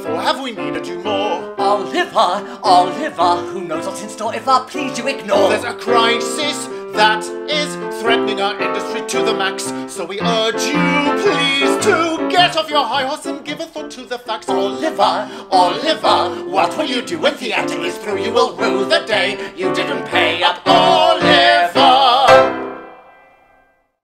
or have we needed you more? Oliver, who knows what's in store if I please you ignore? There's a crisis that is threatening our industry to the max, so we urge you please to get off your high horse and give a thought to the facts. Oliver, what will you do when theatre is through? You will rue the day you didn't pay up.